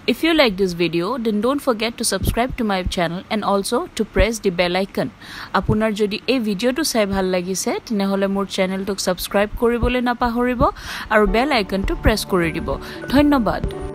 If you like this video, then don't forget to subscribe to my channel and also to press the bell icon. Apunar jodi ei video to sai bhal lagise tinehole mor channel tok subscribe koribole na pahoribo aru bell icon to press kori dibo. Dhonnobad.